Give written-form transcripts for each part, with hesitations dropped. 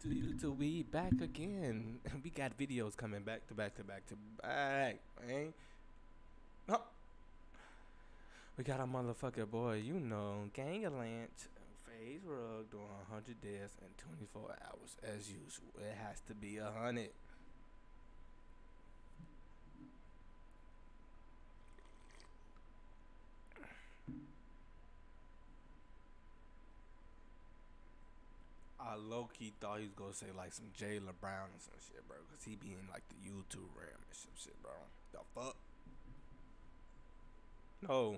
YouTube, we back again. We got videos coming back to back to back to back, man. Oh, we got a motherfucker boy, you know, Gangalanch, Phase Rug doing 100 deaths in 24 hours as usual. It has to be 100. I low key thought he was gonna say like some Jayla Brown or some shit, bro, cause he be in like the YouTube ram and some shit, bro. The fuck? No.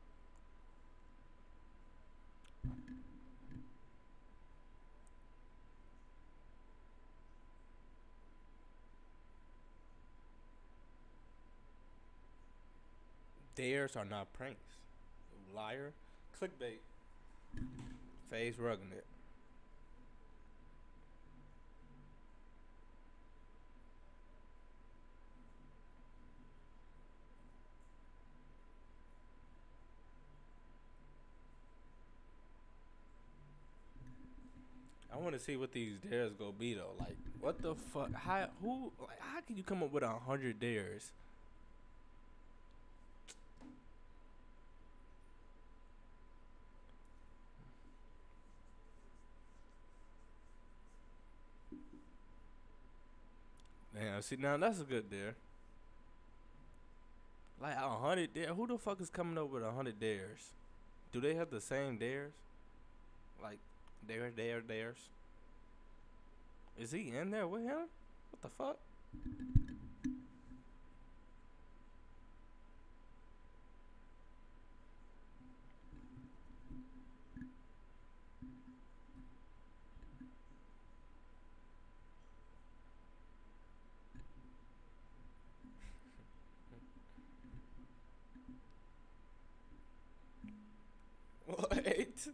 Theirs are not pranks. Liar. Clickbait. Phase rugging it. I want to see what these dares go be though. Like, what the fuck? How? Who? Like, how can you come up with 100 dares? Damn. See, now that's a good dare. Like 100 dare. Who the fuck is coming up with 100 dares? Do they have the same dares? Like, dares. Is he in there with him? What the fuck? What?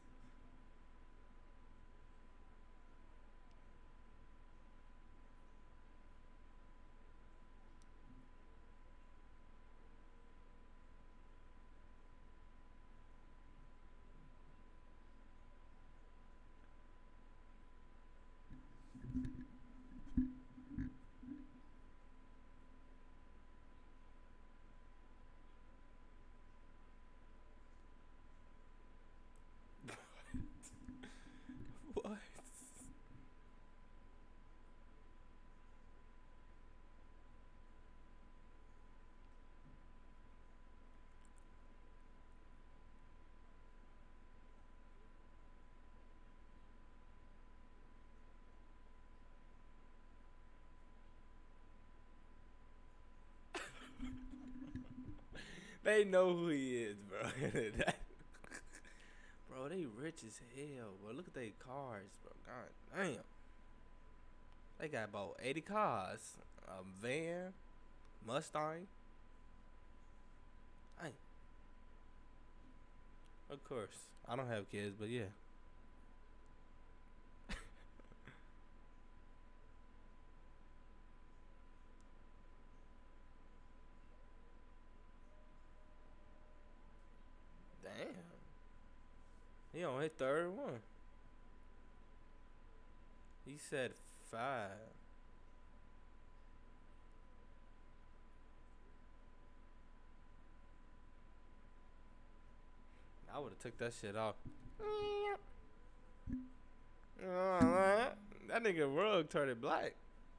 What? They know who he is, bro. Bro, they rich as hell, bro. Look at their cars, bro. God damn. They got about 80 cars. A van, Mustang. Hey, of course. I don't have kids, but yeah. Damn. He on his third one. He said 5. I would have took that shit off. That nigga rug turned it black.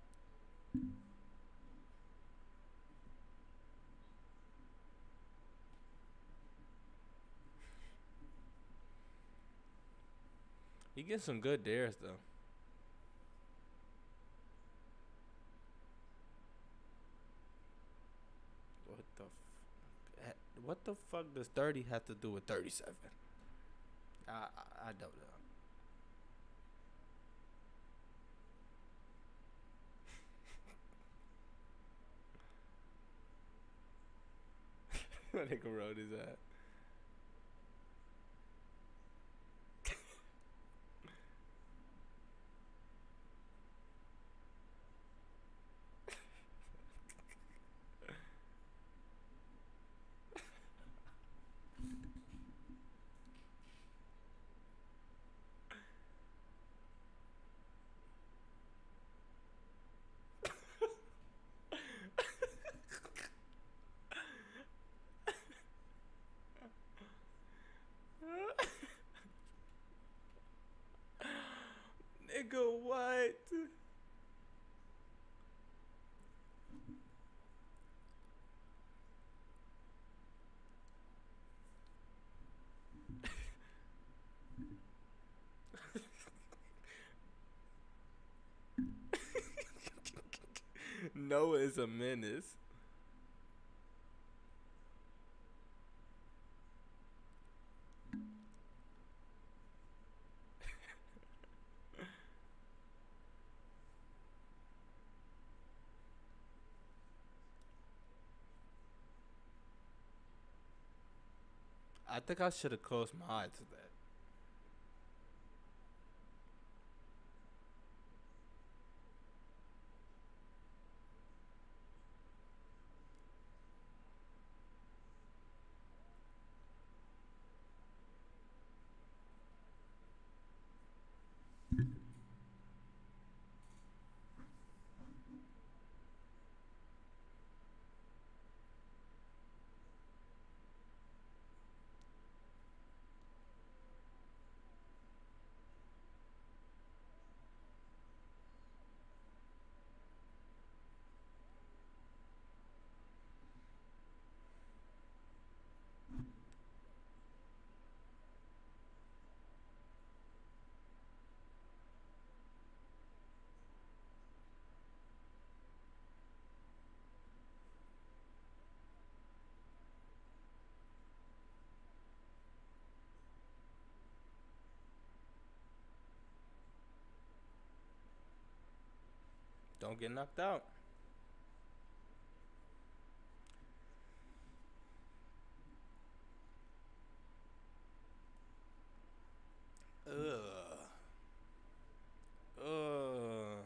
He gets some good dares though. What the what the fuck does 30 have to do with 37? I don't know. That nigga wrote his ass. Noah is a menace. I think I should have closed my eyes to that. Don't get knocked out. Ugh. Ugh.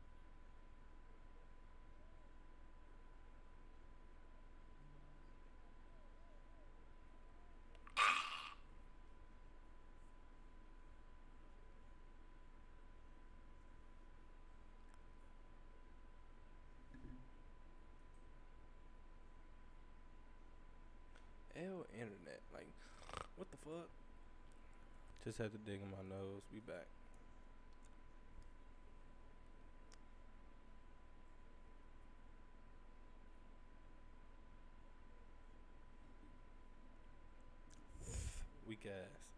Ew, internet. Like, what the fuck? Just had to dig in my nose. Be back. Weak ass.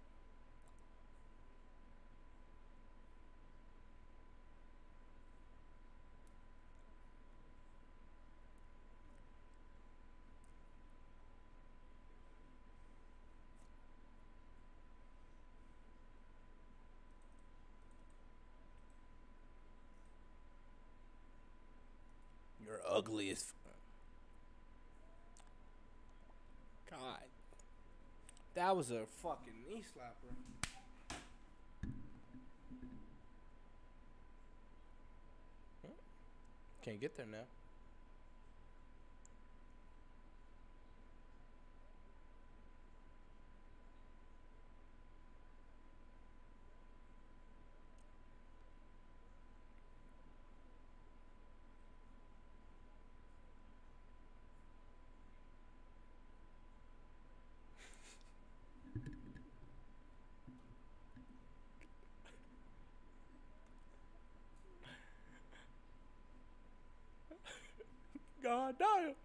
You're ugly as. God. That was a fucking knee slapper. Can't get there now. God damn.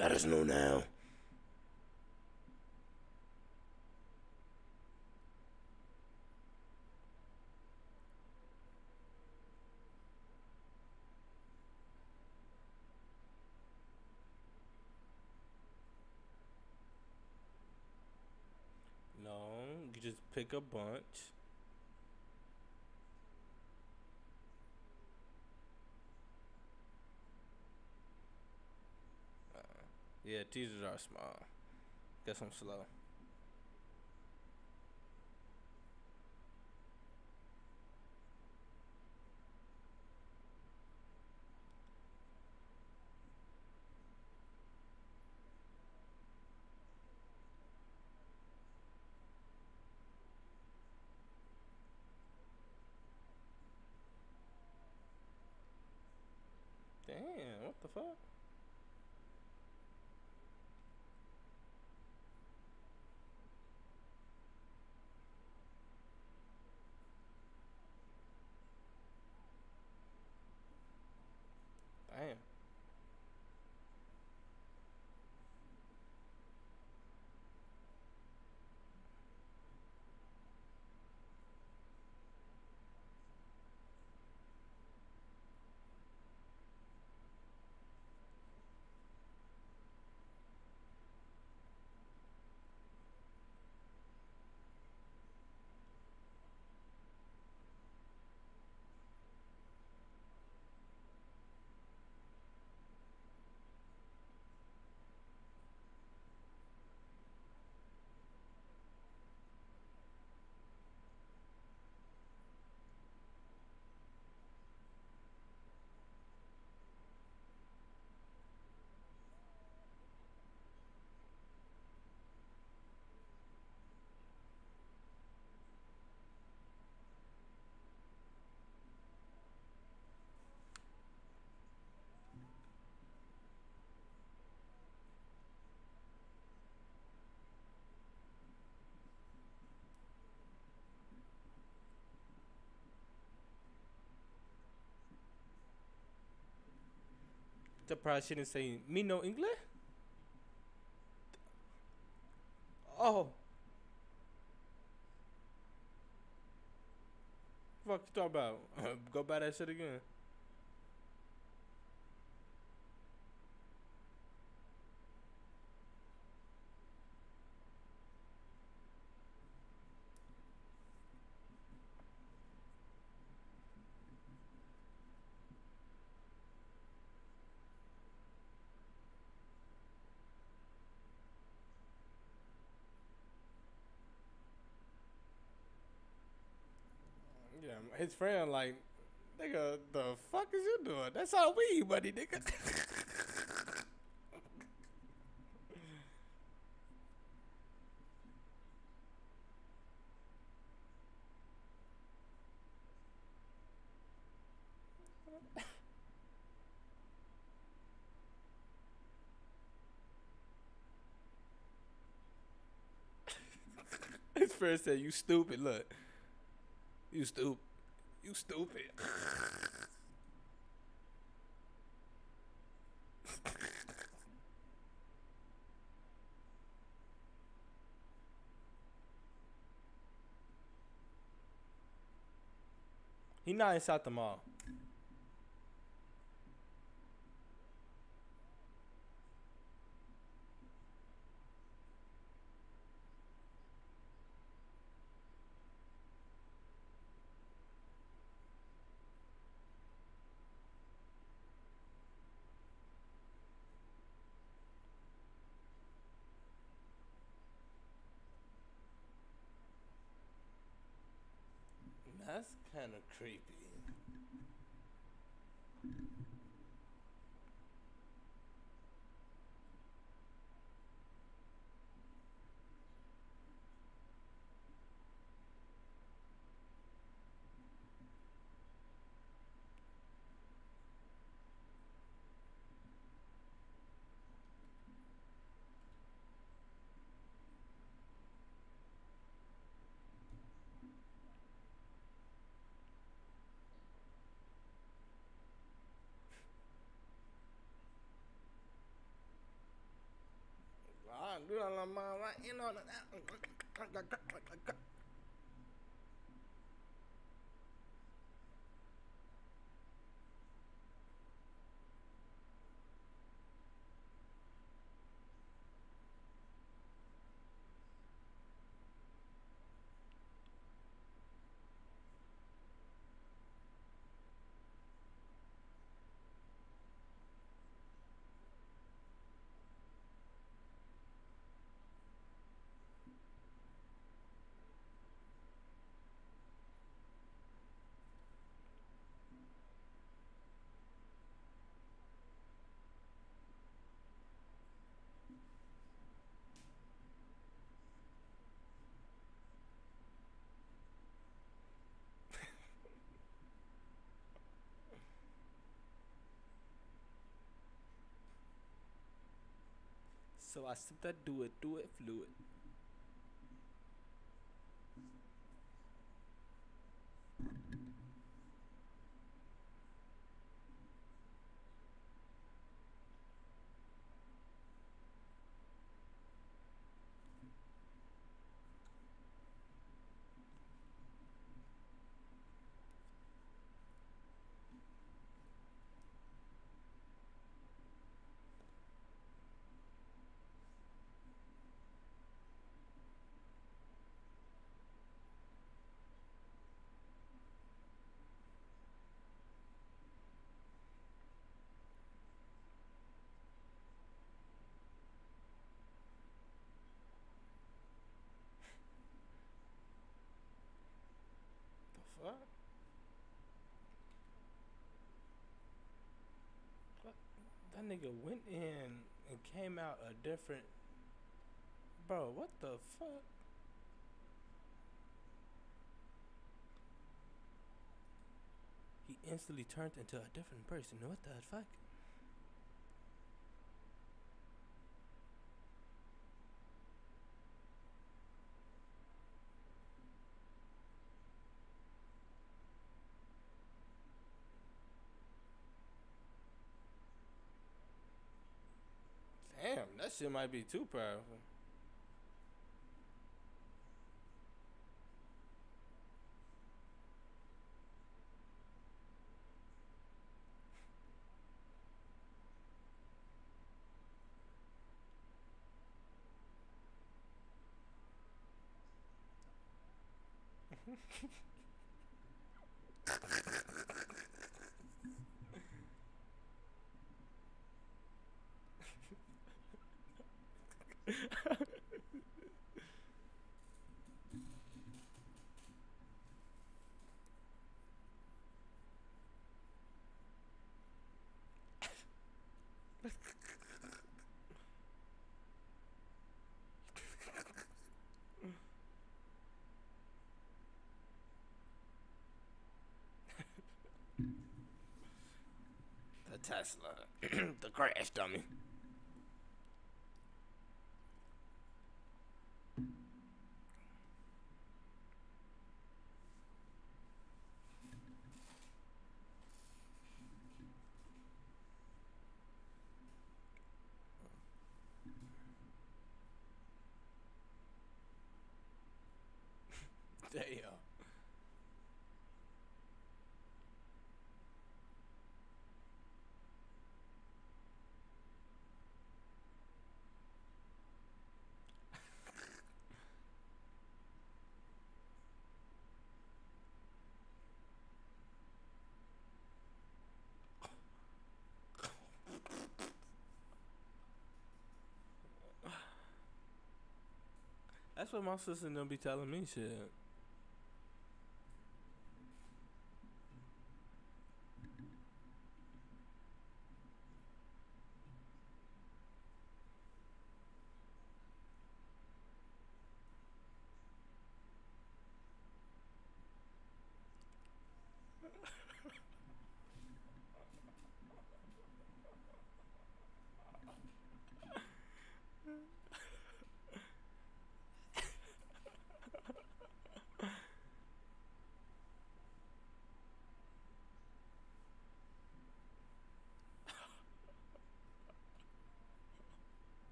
Let us know now. No, you just pick a bunch. Yeah, teasers are small. Guess I'm slow. Damn, what the fuck? Damn. Surprised she didn't say me no English. Oh, fuck you talking about? Go buy that shit again. Yeah, his friend like, nigga, the fuck is you doing? That's all we buddy, nigga. His friend said, "You stupid. Look, you stupid. You stupid." He not inside the mall. That's kind of creepy. do it on my mind, you know. So I sip that do it fluid. The fuck? What? That nigga went in and came out a different. Bro, what the fuck? He instantly turned into a different person. What the fuck? Damn, that shit might be too powerful. The Tesla, the crash dummy. Damn. That's what my sister gonna be telling me shit.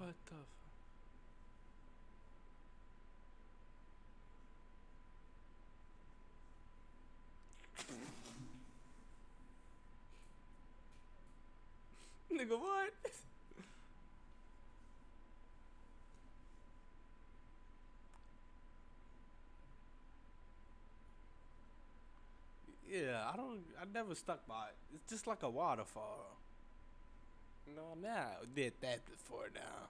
What the nigga, what? Yeah, I never stuck by it. It's just like a waterfall. No, now did that before now.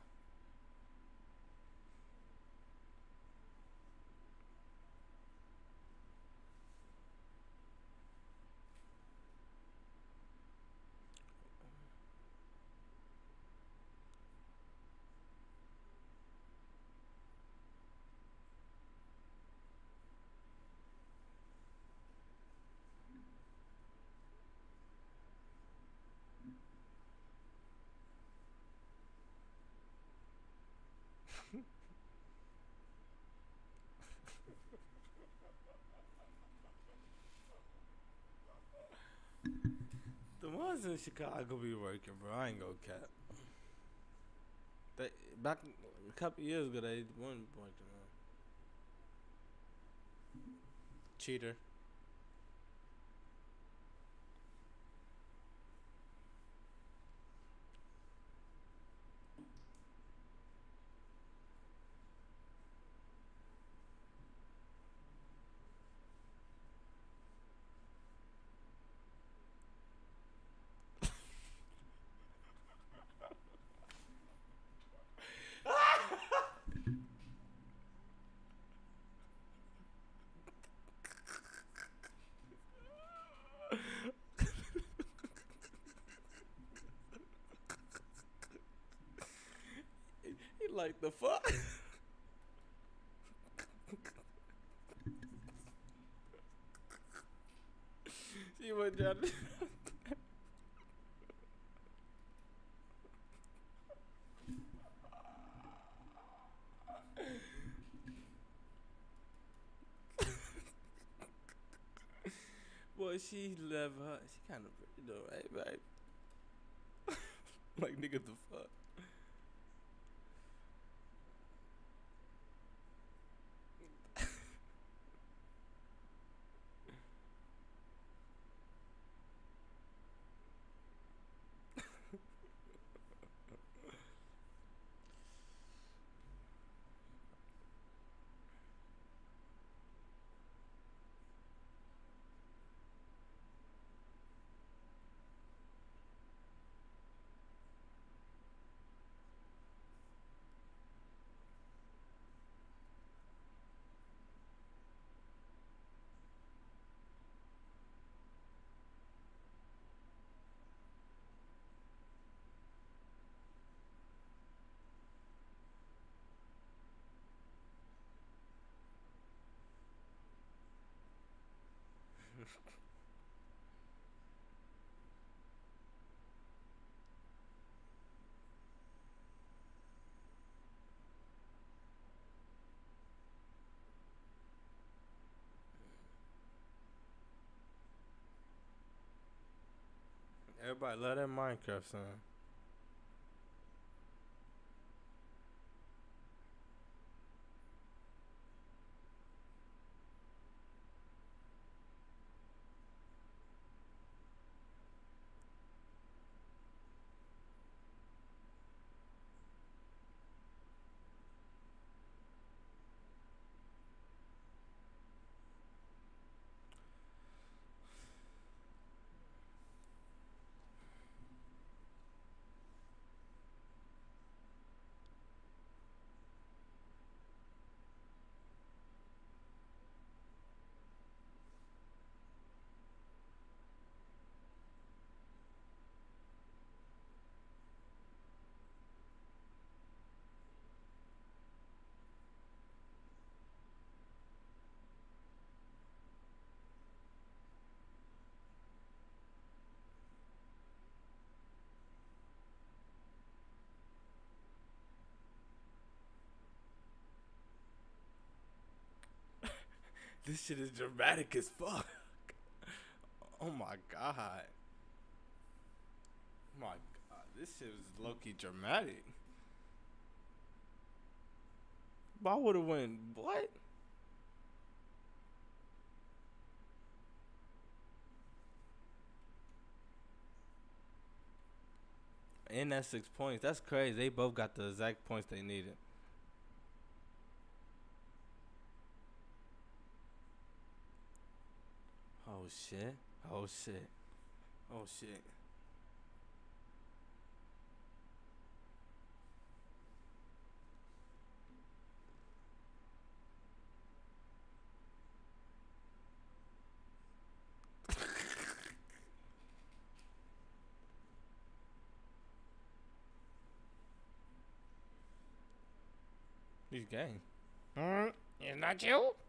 The ones in Chicago be working, bro. I ain't gonna cap. They back a couple years ago, they weren't working. Cheater. He like the fuck. She went down. Boy, she left her. She kind of pretty though, right, babe? Like nigga, the fuck. Everybody love that Minecraft son. This shit is dramatic as fuck. Oh my god. My god, this shit is low key dramatic. Ball would have went what? And that's 6 points. That's crazy. They both got the exact points they needed. Oh shit. Oh shit. Oh shit. He's gay. It's not you?